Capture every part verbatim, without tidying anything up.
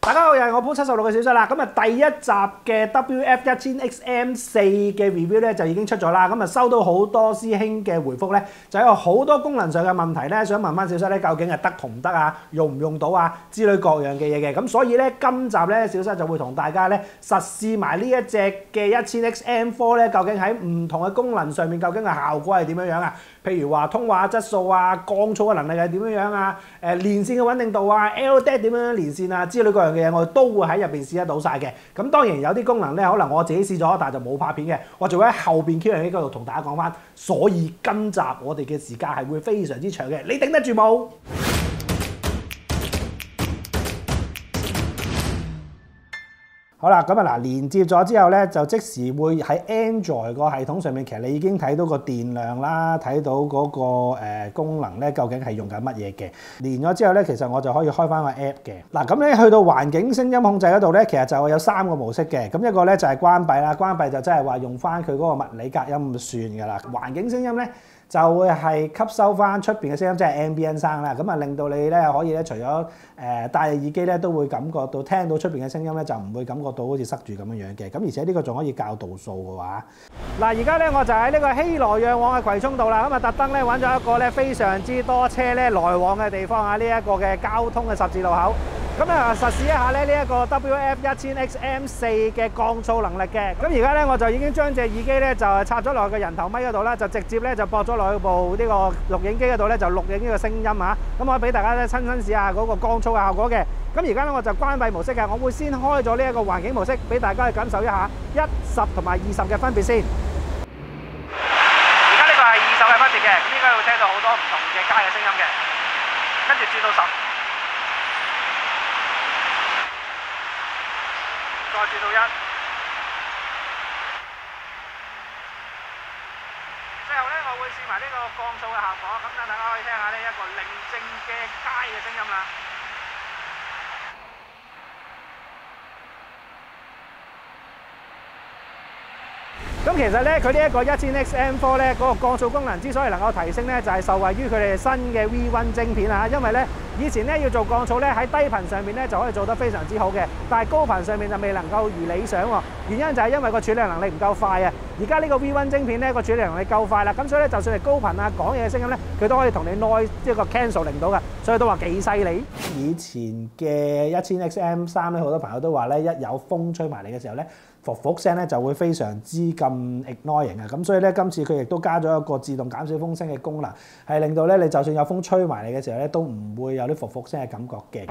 大家好，又係我 Pro 七十六嘅小室啦。咁啊，第一集嘅 W F 一千 X M 四嘅 review 咧就已經出咗啦。咁啊，收到好多師兄嘅回覆咧，就有好多功能上嘅問題咧，想問翻小室咧，究竟係得同唔得啊？用唔用到啊？之類各樣嘅嘢嘅。咁所以咧，今集咧小室就會同大家咧實試埋呢一隻嘅一千 X M 四咧，究竟喺唔同嘅功能上面，究竟嘅效果係點樣樣啊？譬如話通話質素啊、降噪嘅能力係點樣樣啊？誒連線嘅穩定度啊、L D A C 點樣連線啊之類各樣嘅嘢，我哋都會喺入邊試得到晒嘅。咁當然有啲功能咧，可能我自己試咗，但係就冇拍片嘅，我就會喺後邊 Q and A 嗰度同大家講翻。所以今集我哋嘅時間係會非常之長嘅，你頂得住冇？好啦，咁啊嗱，連接咗之後咧，就即時會喺 Android 個系統上面，其實你已經睇到個電量啦，睇到嗰、那個誒、呃、功能咧，究竟係用緊乜嘢嘅？連咗之後咧，其實我就可以開翻個 app 嘅。嗱，咁咧去到環境聲音控制嗰度咧，其實就有三個模式嘅。咁一個咧就係關閉啦，關閉就真係話用翻佢嗰個物理隔音咁算㗎啦。環境聲音咧，就會係吸收翻出邊嘅聲音，即係 ambient sound啦。咁啊，令到你咧可以咧，除咗誒、呃、戴耳機咧，都會感覺到聽到出邊嘅聲音咧，就唔會感覺到好似塞住咁樣樣嘅。咁而且呢個仲可以校度數嘅話，嗱，而家咧我就喺呢個熙來攘往嘅葵涌道啦。咁啊，特登咧揾咗一個咧非常之多車咧來往嘅地方啊，呢、這、一個嘅交通嘅十字路口。咁啊，實試一下咧呢一個 W F 一千 X M 四嘅降噪能力嘅。咁而家咧我就已經將隻耳機咧就插咗落去個人頭咪嗰度啦，就直接咧就駁咗落去部呢個錄影機嗰度咧，就錄影呢個聲音啊。咁我俾大家咧親身試下嗰個降噪嘅效果嘅。咁而家咧我就關閉模式嘅，我會先開咗呢一個環境模式，俾大家去感受一下一、十同埋二十嘅分別先。而家呢個係二十嘅分別嘅，咁應該會聽到好多唔同嘅街嘅聲音嘅。跟住轉到十。再轉到一，最後咧我會試埋呢個降噪嘅效果，咁等大家可以聽下呢一個寧靜嘅街嘅聲音啦。咁其實咧，佢呢一個一千 X M 四咧嗰個降噪功能之所以能夠提升咧，就係受惠於佢哋新嘅 V 一 晶片啊，因為咧。以前咧要做降噪咧喺低頻上面咧就可以做得非常之好嘅，但係高頻上面就未能夠如理想喎。原因就係因為個處理能力唔夠快啊。而家呢個 V 一 晶片咧個處理能力夠快啦，咁所以咧就算係高頻啊講嘢嘅聲音咧，佢都可以同你 noise 即係個 cancelling 到嘅，所以都話幾犀利。以前嘅一千 X M 三咧，好多朋友都話咧，一有風吹埋嚟嘅時候咧，伏伏聲咧就會非常之咁 annoying啊。咁所以咧今次佢亦都加咗一個自動減少風聲嘅功能，係令到咧你就算有風吹埋嚟嘅時候咧，都唔會有啲伏伏聲嘅感覺嘅。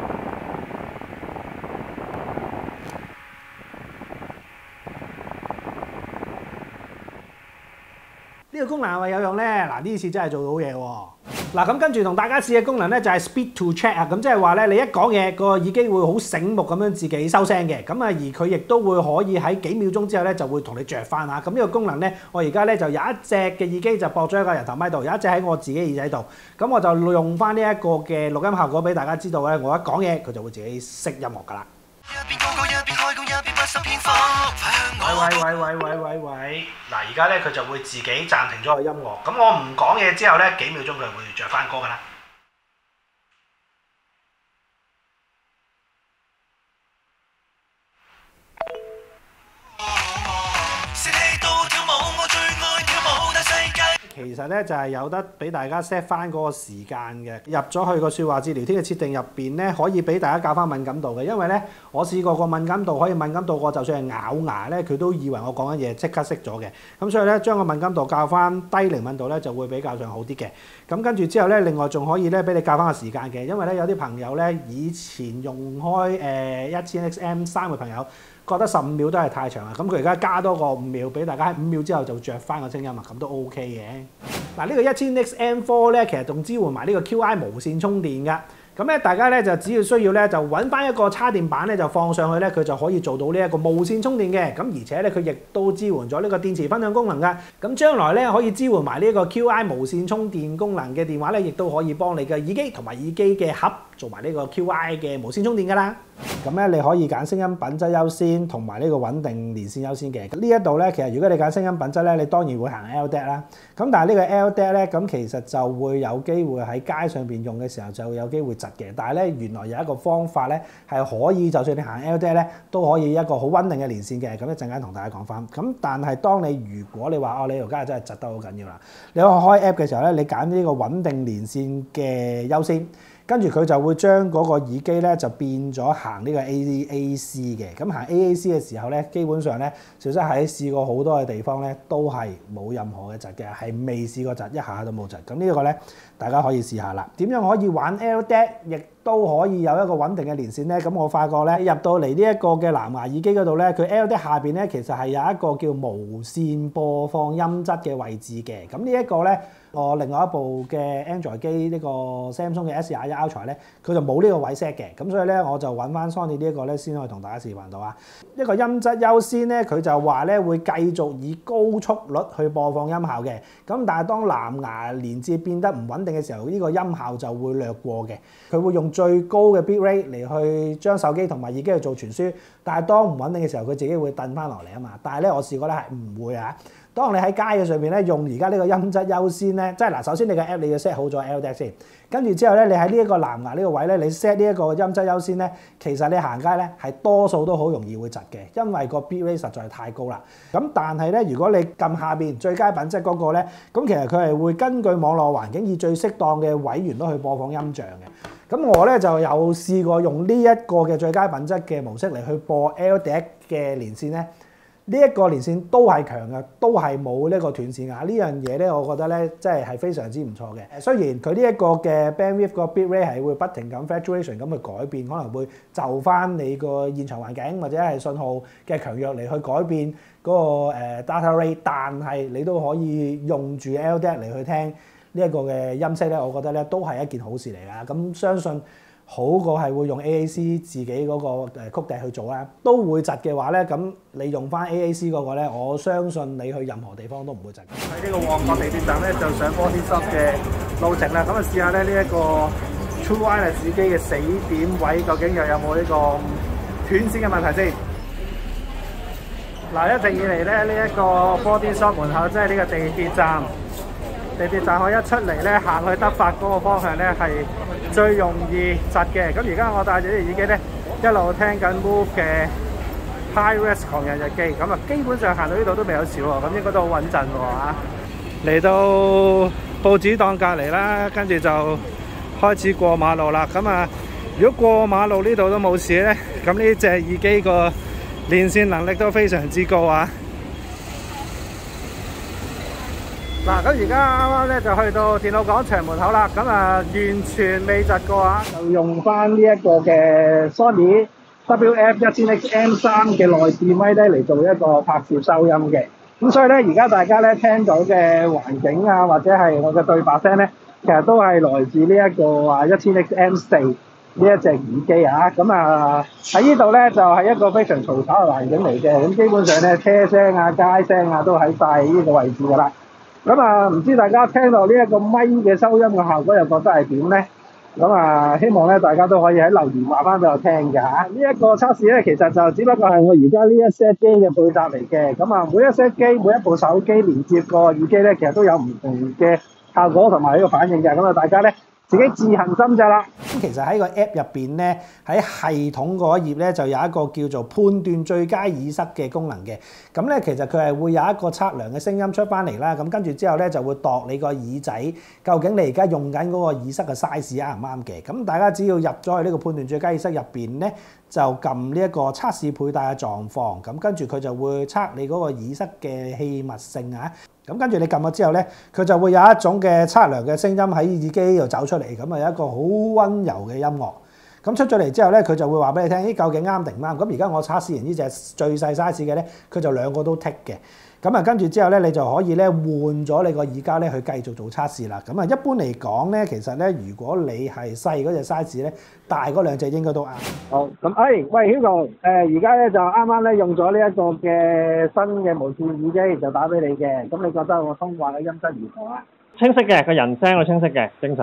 呢個功能係咪有用咧？嗱，呢次真係做到嘢喎！嗱，咁跟住同大家試嘅功能咧就係 speed to check 啊，咁即係話咧你一講嘢個耳機會好醒目咁樣自己收聲嘅，咁啊而佢亦都會可以喺幾秒鐘之後咧就會同你着翻嚇。咁呢個功能咧，我而家咧就有一隻嘅耳機就駁咗喺個人頭咪度，有一隻喺我自己耳仔度，咁我就用翻呢一個嘅錄音效果俾大家知道咧，我一講嘢佢就會自己熄音樂㗎啦。喂喂喂喂喂喂喂！嗱，而家咧佢就會自己暫停咗個音樂，咁我唔講嘢之後咧，幾秒鐘佢會着翻歌㗎啦。其實咧就係有得俾大家 set 翻嗰個時間嘅，入咗去個説話至聊天嘅設定入邊咧，可以俾大家校翻敏感度嘅。因為咧我試過個敏感度可以敏感度過，就算係咬牙咧，佢都以為我講緊嘢，即刻熄咗嘅。咁所以咧將個敏感度校翻低靈敏度咧，就會比較上好啲嘅。咁跟住之後咧，另外仲可以咧俾你校翻個時間嘅，因為咧有啲朋友咧以前用開誒一千 X M 三嘅朋友。覺得十五秒都係太長啦，咁佢而家加多個五秒俾大家，喺五秒之後就着翻個聲音啊，咁都 OK 嘅。嗱，呢個一千 X M 四咧，其實仲支援埋呢個 Q I 無線充電㗎。咁咧，大家咧就只要需要咧，就揾翻一個插電板咧，就放上去咧，佢就可以做到呢一個無線充電嘅。咁而且咧，佢亦都支援咗呢個電池分享功能㗎。咁將來咧可以支援埋呢個 Q I 無線充電功能嘅電話咧，亦都可以幫你嘅耳機同埋耳機嘅盒做埋呢個 Q I 嘅無線充電㗎啦。 咁咧你可以揀聲音品質優先同埋呢個穩定連線優先嘅。呢一度咧，其實如果你揀聲音品質咧，你當然會行 L D A C 啦。咁但係呢個 L D A C 咧，咁其實就會有機會喺街上邊用嘅時候就會有機會窒嘅。但係咧，原來有一個方法咧係可以，就算你行 L D A C 咧，都可以一個好穩定嘅連線嘅。咁一陣間同大家講翻。咁但係當你如果你話哦，你條街真係窒得好緊要啦，你開 app 嘅時候咧，你揀呢個穩定連線嘅優先。跟住佢就會將嗰個耳機咧就變咗行呢個 A A C 嘅，咁行 A A C 嘅時候咧，基本上咧，小西喺試過好多嘅地方咧，都係冇任何嘅窒嘅，係未試過窒，一下都冇窒。咁呢個咧，大家可以試下啦。點樣可以玩 L D A C， 亦都可以有一個穩定嘅連線咧？咁我發覺咧，入到嚟呢一個嘅藍牙耳機嗰度咧，佢 L D A C 下邊咧，其實係有一個叫無線播放音質嘅位置嘅。咁呢一個咧，我另外一部嘅 Android 機呢個 Samsung 嘅 S 廿一 Ultra 咧，佢就冇呢個位 set 嘅，咁所以咧我就揾翻 Sony 呢一個咧先可以同大家示範到啊。一個音質優先咧，佢就話咧會繼續以高速率去播放音效嘅，咁但係當藍牙連接變得唔穩定嘅時候，呢個音效就會略過嘅，佢會用最高嘅 bit rate 嚟去將手機同埋耳機去做傳輸，但係當唔穩定嘅時候，佢自己會褪翻落嚟啊嘛。但係咧我試過咧係唔會啊。當你喺街嘅上邊咧用而家呢個音質優先咧，即係嗱，首先你嘅 app 你要 set 好咗 L D A C 先，跟住之後咧，你喺呢一個藍牙呢個位咧，你 set 呢一個音質優先咧，其實你行街咧係多數都好容易會窒嘅，因為個 bit rate 實在太高啦。咁但係咧，如果你撳下邊最佳品質嗰個咧，咁其實佢係會根據網絡環境以最適當嘅位元都去播放音像嘅。咁我咧就有試過用呢一個嘅最佳品質嘅模式嚟去播 L D A C 嘅連線咧。呢一個連線都係強嘅，都係冇呢個斷線啊！呢樣嘢咧，我覺得咧，即係係非常之唔錯嘅。雖然佢呢一個嘅 bandwidth 個 bit rate 係會不停咁 fluctuation 咁去改變，可能會就翻你個現場環境或者係信號嘅強弱嚟去改變嗰個誒 data rate，但係你都可以用住 L D A C 嚟去聽呢一個嘅音色咧，我覺得咧都係一件好事嚟㗎。咁相信好過係會用 A A C 自己嗰個誒曲笛去做啦，都會窒嘅話咧，咁你用翻 A A C 嗰個咧，我相信你去任何地方都唔會窒。喺呢個旺角地鐵站咧，就上 Body Shop 嘅路程啦，咁啊試下咧呢一個 True Wireless 耳機嘅死點位，究竟又有冇呢個斷線嘅問題先？嗱，一直以嚟咧呢一個 Body Shop 門口，即係呢個地鐵站，地鐵站我一出嚟咧，行去德發嗰個方向咧係最容易窒嘅。咁而家我戴住啲耳機咧，一路聽緊 Move 嘅 Hi-Res 狂人日記，咁啊基本上行到呢度都未有事喎，咁應該都好穩陣喎嚇。嚟到報紙檔隔離啦，跟住就開始過馬路啦。咁啊，如果過馬路呢度都冇事咧，咁呢隻耳機個連線能力都非常之高啊！嗱，咁而家啱啱咧就去到電腦廣場門口啦，咁啊完全未窒過啊！就用翻呢一個嘅 Sony W F 一千 X M 三嘅內置咪咧嚟做一個拍攝收音嘅。咁所以咧，而家大家咧聽到嘅環境啊，或者係我嘅對白聲咧，其實都係來自呢一個啊一千 X M 四呢一隻耳機啊。咁啊喺呢度咧就係一個非常嘈吵嘅環境嚟嘅。咁基本上咧車聲啊、街聲啊都喺晒呢個位置噶啦。咁啊，唔知大家聽到呢一個咪嘅收音嘅效果又覺得係點咧？咁啊，希望咧大家都可以喺留言話翻俾我聽㗎嚇。呢一個測試咧，其實就只不過係我而家呢一 set 機嘅配搭嚟嘅。咁啊，每一 set 機每一部手機連接個耳機咧，其實都有唔同嘅效果同埋呢個反應嘅。咁啊，大家咧自己自行斟酌啦。咁其實喺個 app 入邊咧，喺系統嗰一頁咧就有一個叫做判斷最佳耳塞嘅功能嘅。咁咧其實佢係會有一個測量嘅聲音出翻嚟啦。咁跟住之後咧就會度你個耳仔，究竟你而家用緊嗰個耳塞嘅 size 啱唔啱嘅。咁大家只要入咗去呢個判斷最佳耳塞入邊咧，就撳呢一個測試佩戴嘅狀況。咁跟住佢就會測你嗰個耳塞嘅氣密性啊。咁跟住你撳咗之後咧，佢就會有一種嘅測量嘅聲音喺耳機度走出嚟，咁啊有一個好溫柔嘅音樂。咁出咗嚟之後咧，佢就會話俾你聽，咦究竟啱定唔啱？咁而家我測試完呢隻最細 size 嘅咧，佢就兩個都剔嘅。咁啊跟住之後咧，你就可以咧換咗你個耳膠咧去繼續做測試啦。咁啊一般嚟講咧，其實咧如果你係細嗰隻 size 咧，大嗰兩隻應該都啱。好，咁誒、哎，喂 Hugo，誒而家咧就啱啱咧用咗呢一個嘅新嘅無線耳機，就打俾你嘅。咁你覺得我通話嘅音質如何啊？ 清晰嘅，個人聲我清晰嘅，正常。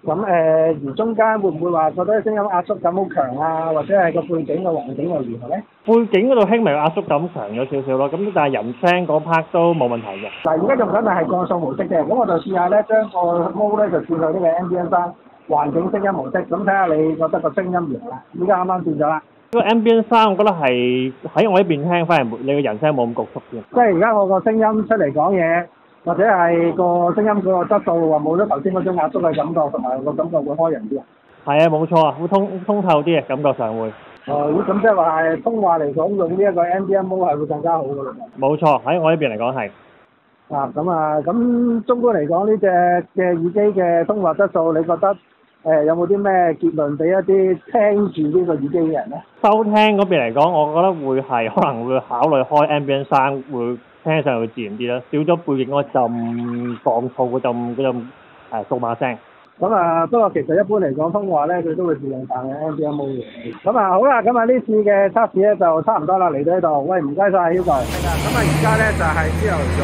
咁誒、呃，而中間會唔會話覺得聲音壓縮感好強啊？或者係個背景嘅環境又如何咧？ 背景嗰度輕微壓縮感強咗少少咯，咁但係人聲嗰 part 都冇問題嘅。 嗱，而家用緊係降數模式嘅，咁我就試下咧，將個 mode 咧就轉到呢個 Ambient Sound環境聲音模式，咁睇下你覺得個聲音如何啦？依家啱啱轉咗啦。 個 Ambient Sound 我覺得係喺我呢邊聽，反而你個人聲冇咁焗縮嘅。 即係而家我個聲音出嚟講嘢，或者係個聲音嗰個質素話冇咗頭先嗰種壓縮嘅感覺，同埋個感覺會開人啲啊。 係啊，冇錯啊，會通通透啲嘅感覺上會。 哦，咁即係話係通話嚟講，用呢一個 Ambient Mode 係會更加好嘅咯。 冇錯，喺我呢邊嚟講係。 啊，咁啊，咁綜觀嚟講，呢隻嘅耳機嘅通話質素，你覺得誒、呃、有冇啲咩結論俾一啲聽住呢個耳機嘅人咧？ 收聽嗰邊嚟講，我覺得會係可能會考慮開 Ambient Sound，會聽上去會自然啲啦，少咗背景嗰陣放噪嗰陣嗰陣誒數碼聲。 咁啊，不過其實一般嚟講，通話咧佢都會自動彈嘅 Ambient Mode 嘅。咁啊，好啦，咁啊呢次嘅測試咧就差唔多啦，嚟到呢度。喂，唔該晒 Hugo。係啊，咁啊而家咧就係朝頭早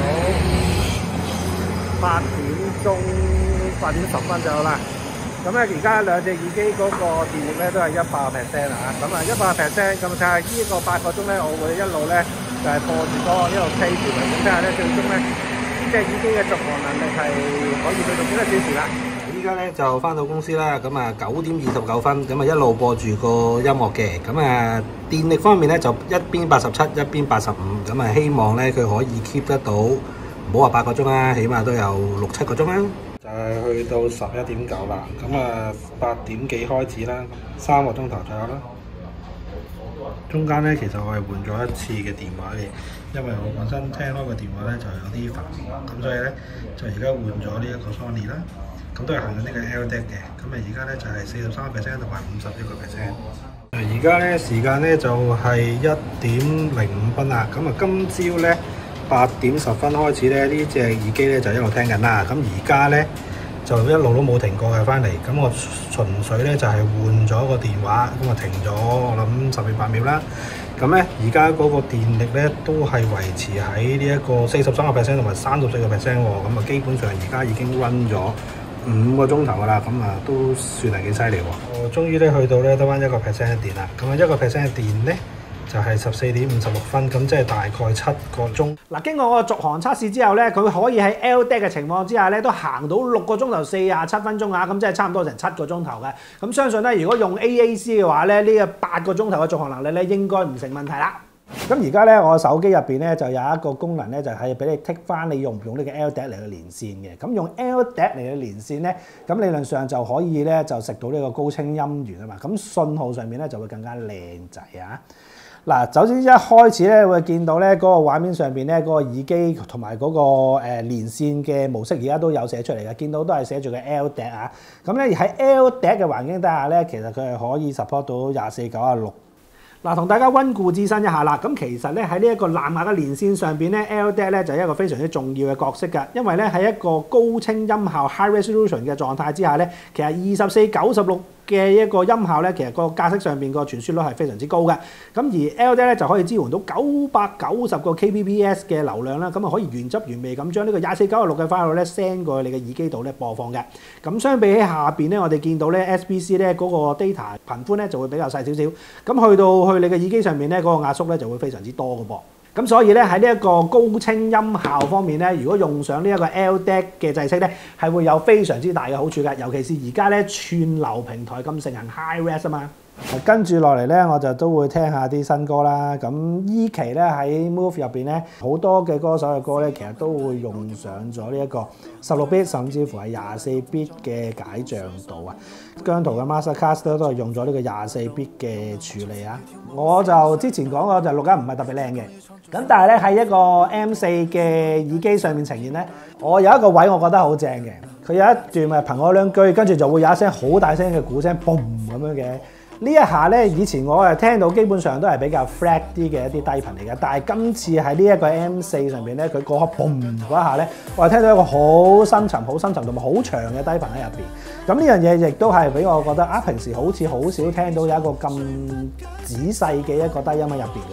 八點鐘八點十分左右啦。咁咧而家兩隻耳機嗰個電力咧都係一百 percent 啊。咁啊一百 percent，咁睇下呢個八個鐘咧，我會一路咧就係、是、播住歌一路 play 住佢，咁睇下咧最終咧呢隻耳機嘅續航能力係可以去到幾多小時啦。 依家咧就翻到公司啦，咁啊九點二十九分，咁啊一路播住個音樂嘅，咁啊電力方面咧就一邊八十七，一邊八十五，咁啊希望咧佢可以 keep 得到，唔好話八個鐘啦，起碼都有六七個鐘啦。就係去到十一點九啦，咁啊八點幾開始啦，三個鐘頭左右啦。中間咧其實我係換咗一次嘅電話嘅，因為我本身聽開個電話咧就有啲煩，咁所以咧就而家換咗呢一個 Sony 啦。咁都係行緊呢個 L D A C 嘅，咁啊而家咧就係四十三個 percent 同埋五十一個 percent。而家咧時間咧就係一點零五分啦，咁啊今朝咧八點十分開始咧呢隻耳機咧就一路聽緊啦，咁而家咧就一路都冇停過嘅翻嚟，咁我純粹咧就係換咗個電話，咁啊停咗我諗十秒八秒啦。咁咧而家嗰個電力咧都係維持喺呢一個四十三個 percent 同埋三十四個 percent 喎，咁啊基本上而家已經 run 咗五個鐘頭噶啦，咁啊都算係幾犀利喎！我終於咧去到咧得翻一個 percent 嘅電啦，咁啊一個 percent 嘅電咧就係十四點五十六分，咁即係大概七個鐘。嗱，經過我個續航測試之後咧，佢可以喺 L D A C 嘅情況之下咧，都行到六個鐘頭四十七分鐘啊，咁即係差唔多成七個鐘頭嘅。咁相信咧，如果用 A A C 嘅話咧，呢個八個鐘頭嘅續航能力咧，應該唔成問題啦。咁而家咧，我手機入邊咧就有一個功能咧，就係俾你剔翻你用唔用呢個 L D A C 嚟去連線嘅。咁用 L D A C 嚟去連線咧，咁理論上就可以咧就食到呢個高清音源啊嘛。咁信號上面咧就會更加靚仔啊！嗱，首先一開始咧會見到咧嗰個畫面上邊咧嗰個耳機同埋嗰個誒連線嘅模式，而家都有寫出嚟嘅，見到都係寫住個 L D A C 啊。咁咧喺 L D A C 嘅環境底下咧，其實佢係可以 support 到廿四九啊六。嗱，同大家溫故知新一下啦。咁其實咧喺呢一個藍牙嘅連線上邊咧 ，L D A C 咧就係一個非常之重要嘅角色㗎。因為咧喺一個高清音效 （high resolution） 嘅狀態之下咧，其實二十四九十六嘅一個音效咧，其實個格式上邊個傳輸率係非常之高嘅。咁而 L D A C 咧就可以支援到九百九十個 K B P S 嘅流量啦，咁啊可以原汁原味咁將呢個廿四九十六嘅 file 咧 send 過去你嘅耳機度咧播放嘅。咁相比起下邊咧，我哋見到咧 S B C 咧嗰個 data 頻寬咧就會比較細少少。咁去到去你嘅耳機上面咧，嗰個壓縮咧就會非常之多嘅噃。咁所以咧喺呢一個高清音效方面咧，如果用上呢一個 L D A C 嘅制式咧，係會有非常之大嘅好處㗎。尤其是而家咧串流平台咁盛行 High Res 啊嘛。跟住落嚟咧，我就都會聽下啲新歌啦。咁依期咧喺 Move 入邊咧，好多嘅歌手嘅歌咧，其實都會用上咗呢一個十六 bit 甚至乎係廿四 bit 嘅解像度啊。姜濤嘅 Masterclass 都係用咗呢個廿四 bit 嘅處理啊。我就之前講過就錄音唔係特別靚嘅，咁但係咧喺一個 M 四嘅耳機上面呈現咧，我有一個位我覺得好正嘅。佢有一段咪憑我兩句，跟住就會有一聲好大聲嘅鼓聲，嘣咁樣嘅。呢一下咧，以前我係聽到基本上都係比較 flat 啲嘅一啲低頻嚟嘅，但係今次喺呢一個 M 四上邊咧，佢嗰刻 boom 嗰一下咧，我係聽到一個好深沉、好深沉同埋好長嘅低頻喺入邊。咁呢樣嘢亦都係俾我覺得啊，平時好似好少聽到有一個咁仔細嘅一個低音喺入邊嘅喎。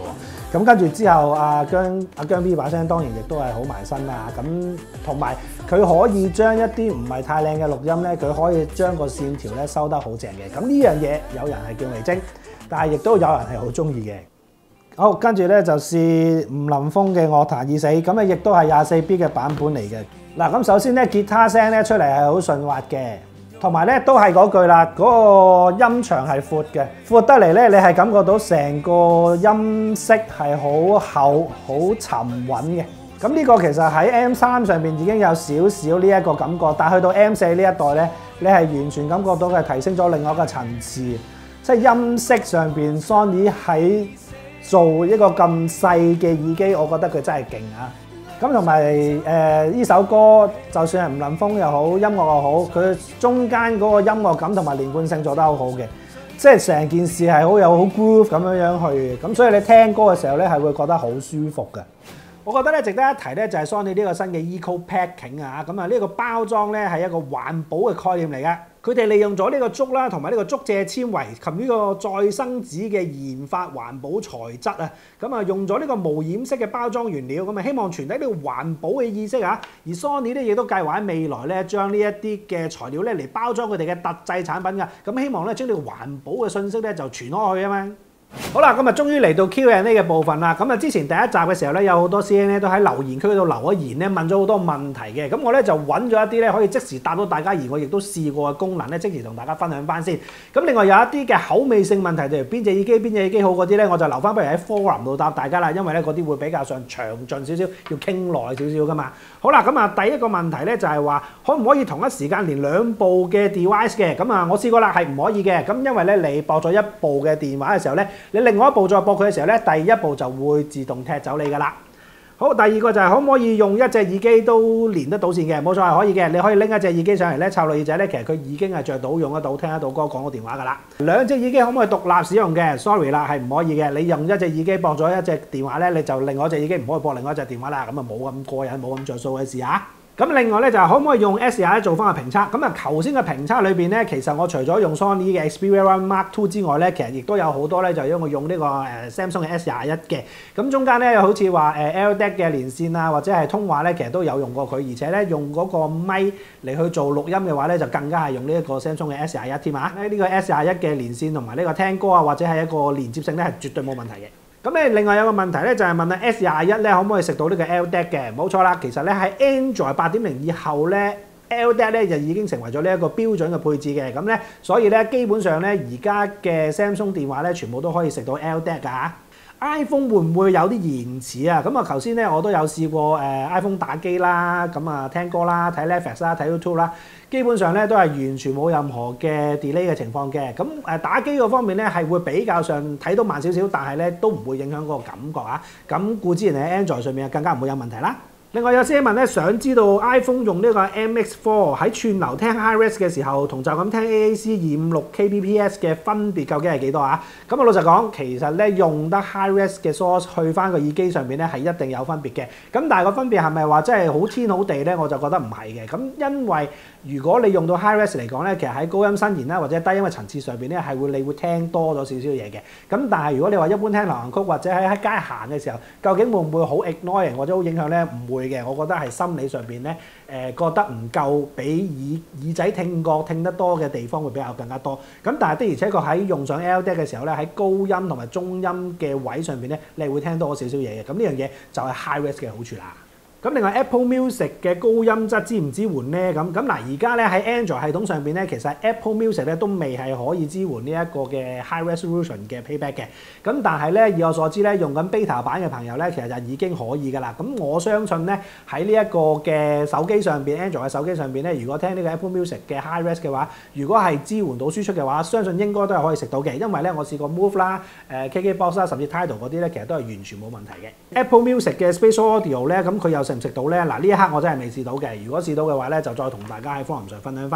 咁跟住之後，阿姜阿姜 B 把聲當然亦都係好埋身啦。咁同埋佢可以將一啲唔係太靚嘅錄音咧，佢可以將個線條咧收得好正嘅。咁呢樣嘢有人係叫味精，但係亦都有人係好中意嘅。好，跟住咧就試吳林峰嘅樂壇已死，咁啊亦都係廿四 bit 嘅版本嚟嘅。嗱，咁首先咧吉他聲咧出嚟係好順滑嘅。同埋咧都係嗰句啦，嗰、那個音場係闊嘅，闊得嚟咧，你係感覺到成個音色係好厚、好沉穩嘅。咁呢個其實喺 M 三上邊已經有少少呢一個感覺，但係去到 M 四呢一代咧，你係完全感覺到佢提升咗另外一個層次，即係音色上邊 Sony 喺做一個咁細嘅耳機，我覺得佢真係勁啊！咁同埋誒呢首歌，就算係吳林峰又好，音樂又好，佢中間嗰個音樂感同埋連貫性做得好好嘅，即係成件事係好有好 groove 咁樣樣去，咁所以你聽歌嘅時候咧係會覺得好舒服嘅。我覺得咧值得一提咧就係 Sony 呢個新嘅 Eco Packing 啊，咁啊呢個包裝咧係一個環保嘅概念嚟嘅。佢哋利用咗呢個竹啦，同埋呢個竹蔗纖維及呢個再生紙嘅研發環保材質啊，咁啊用咗呢個無染色嘅包裝原料，咁啊希望傳遞呢個環保嘅意識啊。而 Sony 咧亦都計劃喺未來咧將呢一啲嘅材料咧嚟包裝佢哋嘅特製產品㗎，咁希望咧將呢個環保嘅信息咧就傳開去啊嘛。好啦，咁啊，終於嚟到 Q and A 嘅部分啦。咁啊，之前第一集嘅時候咧，有好多 C N 咧都喺留言區度留咗言咧，問咗好多問題嘅。咁我咧就揾咗一啲咧可以即時答到大家，而我亦都試過嘅功能咧，即時同大家分享翻先。咁另外有一啲嘅口味性問題，例如邊隻耳機邊隻耳機好嗰啲咧，我就留翻不如喺 forum 度答大家啦，因為咧嗰啲會比較上詳盡少少，要傾耐少少噶嘛。好啦，咁啊，第一個問題咧就係話，可唔可以同一時間連兩部嘅 device 嘅？咁啊，我試過啦，係唔可以嘅。咁因為咧，你駁咗一部嘅電話嘅時候咧，你另外一部再駁佢嘅時候咧，第一部就會自動踢走你噶啦。好，第二個就係可唔可以用一隻耳機都連得到線嘅？冇錯，係可以嘅。你可以拎一隻耳機上嚟咧，插落耳仔咧，其實佢已經係着到、用得到、聽得到歌、講到電話噶啦。兩隻耳機可唔可以獨立使用嘅 ？Sorry 啦，係唔可以嘅。你用一隻耳機駁咗一隻電話咧，你就另外一隻耳機唔可以駁另外一隻電話啦。咁啊冇咁過癮，冇咁着數嘅事啊！咁另外咧就係可唔可以用 S廿一做翻個評測？咁啊頭先嘅評測裏邊咧，其實我除咗用 Sony 嘅 Xperia One Mark Two 之外咧，其實亦都有好多咧就因為用呢個誒 Samsung 嘅 S廿一嘅。咁中間咧好似話誒 L D A C 嘅連線啊，或者係通話咧，其實都有用過佢，而且咧用嗰個咪嚟去做錄音嘅話咧，就更加係用呢一個 Samsung 嘅 S廿一添啊！呢個 S廿一嘅連線同埋呢個聽歌啊，或者係一個連接性咧，係絕對冇問題嘅。咁咧，另外有個問題咧，就係問下 S廿一咧可唔可以食到呢個 L D A C 嘅？冇錯啦，其實咧喺 Android 八點零以後咧 ，L D A C 咧就已經成為咗呢一個標準嘅配置嘅。咁咧，所以咧基本上咧而家嘅 Samsung 電話咧，全部都可以食到 L D A C 㗎。iPhone 會唔會有啲延遲啊？咁啊，頭先咧我都有試過誒、呃、iPhone 打機啦，咁啊聽歌啦、睇 Netflix 啦、睇 YouTube 啦，基本上咧都係完全冇任何嘅 delay 嘅情況嘅。咁誒打機嗰方面咧係會比較上睇到慢少少，但係咧都唔會影響嗰個感覺啊。咁故之然喺 Android 上面更加唔會有問題啦。另外有些問咧，想知道 iPhone 用呢個 M X 四 喺串流聽 Hi-Res 嘅時候，同就咁聽 A A C 二五六 Kbps 嘅分別究竟係幾多啊？咁啊老實講，其實咧用得 Hi-Res 嘅 source 去翻個耳機上邊咧係一定有分別嘅。咁但係個分別係咪話真係好天好地咧？我就覺得唔係嘅。咁因為如果你用到 Hi-Res 嚟講咧，其實喺高音伸延啦或者低音嘅層次上邊咧係會你會聽多咗少少嘢嘅。咁但係如果你話一般聽流行曲或者喺喺街行嘅時候，究竟會唔會好 ignoring 或者好影響咧？唔會嘅，我覺得係心理上邊咧，誒、呃、覺得唔夠比耳耳仔聽覺聽得多嘅地方會比較更加多。咁但係的而且確喺用上 L D A C 嘅時候咧，喺高音同埋中音嘅位上邊咧，你係會聽多少少嘢嘅。咁呢樣嘢就係 Hi-Res 嘅好處啦。咁另外 Apple Music 嘅高音質支唔支援咧？咁咁嗱，而家咧喺 Android 系統上邊咧，其實 Apple Music 咧都未係可以支援呢一個嘅 High Resolution 嘅 Playback 嘅。咁但係咧，以我所知咧，用緊 Beta 版嘅朋友咧，其實就已經可以㗎啦。咁我相信咧，喺呢一個嘅手機上邊 ，Android 嘅手機上邊咧，如果聽呢個 Apple Music 嘅 High Res 嘅話，如果係支援到輸出嘅話，相信應該都係可以食到嘅。因為咧，我試過 Move 啦、誒 K K Box 啦，甚至 Tidal 嗰啲咧，其實都係完全冇問題嘅。Apple Music 嘅 Spatial Audio 咧，咁佢又食唔食到咧？嗱，呢一刻我真係未試到嘅。如果試到嘅話咧，就再同大家喺 forum 上分享翻啦。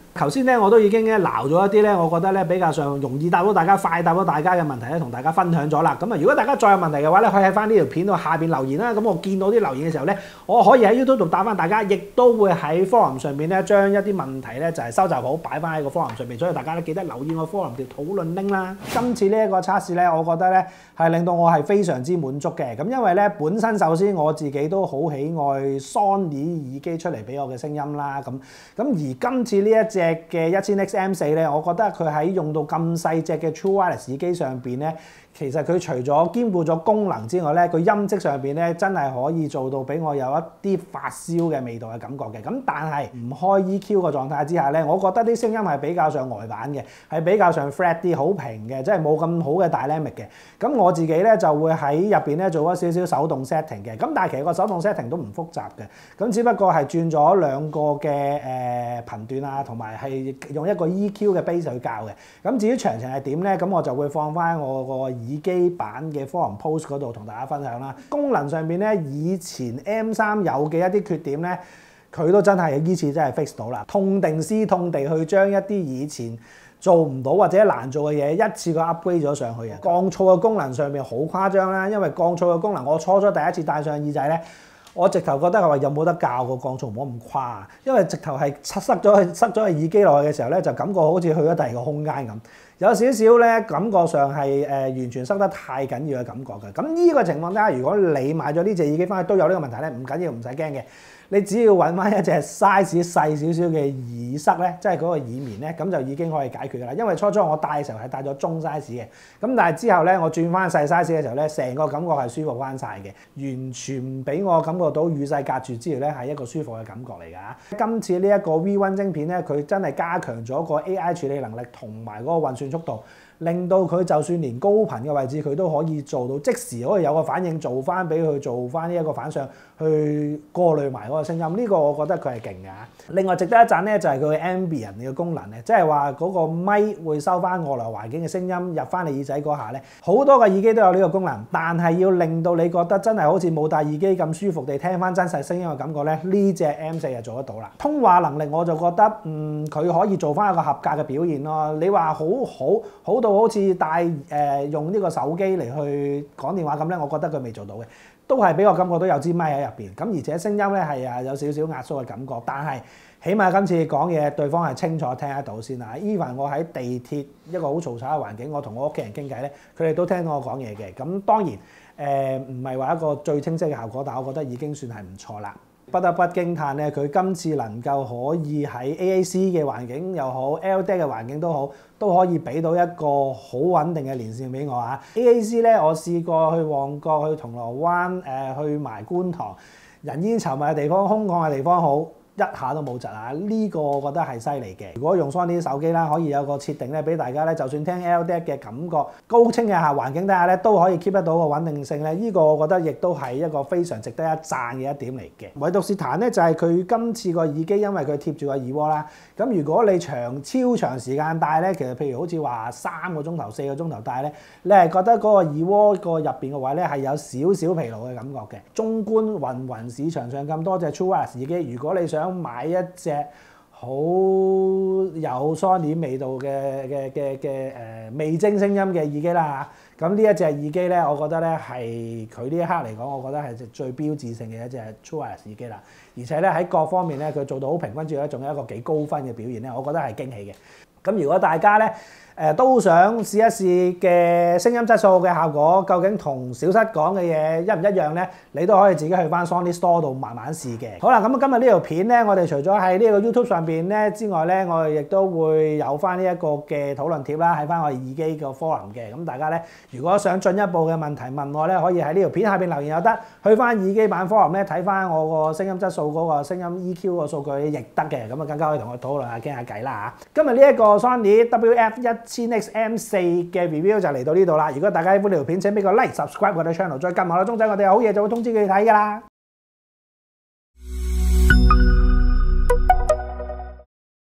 頭先咧我都已經咧撈咗一啲咧，我覺得咧比較上容易答到大家、快答到大家嘅問題咧，同大家分享咗啦。咁啊，如果大家再有問題嘅話咧，可以喺翻呢條片度下邊留言啦。咁我見到啲留言嘅時候咧，我可以喺 YouTube 度答翻大家，亦都會喺 forum 上邊咧將一啲問題咧就係收集好擺翻喺個 forum 上邊。所以大家咧記得留意我 forum 條討論 link 啦。今次呢一個測試咧，我覺得咧係令到我係非常之滿足嘅。咁因為咧本身首先我自己都好喜愛 Sony 耳機出嚟俾我嘅聲音啦。咁咁而今次呢一隻嘅一千 X M 四咧，我覺得佢喺用到咁細隻嘅 True Wireless 耳機上邊咧，其實佢除咗兼顧咗功能之外咧，佢音質上邊咧真係可以做到俾我有一啲發燒嘅味道嘅感覺嘅。咁但係唔開 E Q 嘅狀態之下咧，我覺得啲聲音係比較上呆板嘅，係比較上 flat 啲，好平嘅，即係冇咁好嘅 dynamic 嘅。咁我自己咧就會喺入邊咧做咗少少手動 setting 嘅。咁但係其實個手動 setting 都唔複雜嘅，咁只不過係轉咗兩個嘅誒、呃、頻段啊，同埋係用一個 E Q 嘅 base 去校嘅。咁至於詳情係點咧，咁我就會放翻我個耳機版嘅 forum post 嗰度同大家分享啦。功能上邊咧，以前 M 三有嘅一啲缺點咧，佢都真係依次真係 fix 到啦，痛定思痛地去將一啲以前做唔到或者難做嘅嘢一次過 upgrade 咗上去啊！降噪嘅功能上面好誇張啦，因為降噪嘅功能我初初第一次戴上耳仔咧，我直頭覺得係話有冇得教個降噪唔好咁誇，因為直頭係塞塞咗去塞咗個耳機落去嘅時候咧，就感覺好似去咗第二個空間咁。有少少咧，感覺上係誒、呃、完全塞得太緊要嘅感覺嘅。咁呢個情況底下，如果你買咗呢隻耳機翻去都有呢個問題咧，唔緊要，唔使驚嘅。你只要揾翻一隻 size 細少少嘅耳塞咧，即係嗰個耳棉咧，咁就已經可以解決㗎啦。因為初初我戴嘅時候係戴咗中 size 嘅，咁但係之後咧我轉翻細 size 嘅時候咧，成個感覺係舒服翻晒嘅，完全唔俾我感覺到與世隔絕之餘咧係一個舒服嘅感覺嚟㗎。今次呢一個 V 一 晶片咧，佢真係加強咗個 A I 處理能力同埋嗰個運算速度，令到佢就算連高頻嘅位置佢都可以做到即時可以有個反應，做翻俾佢做翻呢一個反向去過濾埋嗰個聲音。呢個我覺得佢係勁㗎。另外值得一讚咧就係佢嘅 Ambient 嘅功能咧，即係話嗰個咪會收翻外來環境嘅聲音入翻你耳仔嗰下咧，好多個耳機都有呢個功能，但係要令到你覺得真係好似冇戴耳機咁舒服地聽翻真實聲音嘅感覺咧，呢隻 M 四就做得到啦。通話能力我就覺得嗯佢可以做翻一個合格嘅表現咯。你話好好好到好似帶誒、呃、用呢個手機嚟去講電話咁咧，我覺得佢未做到嘅，都係俾我感覺到有支咪喺入邊。咁而且聲音咧係啊有少少壓縮嘅感覺，但係起碼今次講嘢對方係清楚聽得到先啦。even 我喺地鐵一個好嘈吵嘅環境，我同我屋企人傾偈咧，佢哋都聽到我講嘢嘅。咁當然誒唔係話一個最清晰嘅效果，但係我覺得已經算係唔錯啦。不得不驚歎咧，佢今次能夠可以喺 A A C 嘅環境又好 L D A C 嘅環境都好，都可以俾到一個好穩定嘅連線俾我啊。A A C 咧，我試過去旺角、去銅鑼灣、誒、呃、去埋觀塘，人煙稠密嘅地方、空曠嘅地方好。一下都冇窒啊！呢、這個我覺得係犀利嘅。如果用 Sony 手機啦，可以有個設定咧，俾大家咧，就算聽 L D A C 嘅感覺，高清嘅下環境底下咧，都可以 keep 得到個穩定性咧。呢、這個我覺得亦都係一個非常值得一讚嘅一點嚟嘅。唯獨是彈咧，就係佢今次個耳機，因為佢貼住個耳窩啦。咁如果你長超長時間戴咧，其實譬如好似話三個鐘頭、四個鐘頭戴咧，你係覺得嗰個耳窩個入邊嘅位咧係有少少疲勞嘅感覺嘅。綜觀雲雲市場上咁多隻 True Wireless 耳機，如果你想買一隻好有 Sony 味道嘅嘅嘅嘅誒味精聲音嘅耳機啦嚇，咁呢一隻耳機咧，我覺得咧係佢呢一刻嚟講，我覺得係最標誌性嘅一隻 True Wireless 耳機啦。而且咧喺各方面咧，佢做到好平均之餘咧，仲有一個幾高分嘅表現咧，我覺得係驚喜嘅。咁如果大家咧，誒、呃、都想試一試嘅聲音質素嘅效果，究竟同小室講嘅嘢一唔一樣咧？你都可以自己去翻 Sony Store 度慢慢試嘅。好啦，咁今日呢條片咧，我哋除咗喺呢個 YouTube 上邊咧之外咧，我哋亦都會有翻呢一個嘅討論貼啦，喺翻我哋耳機個 forum 嘅。咁大家咧，如果想進一步嘅問題問我咧，可以喺呢條片下邊留言又得，去翻耳機版 forum 咧睇翻我個聲音質素嗰個聲音 E Q 個數據亦得嘅。咁啊，更加可以同我討論下傾下偈啦嚇。今日呢一個 Sony W F 一千 X M 四嘅 review 就嚟到呢度啦。如果大家喜歡呢條片，請俾個 like、subscribe 我哋 channel，再撳埋個鐘仔，我哋有好嘢就會通知佢哋睇㗎啦。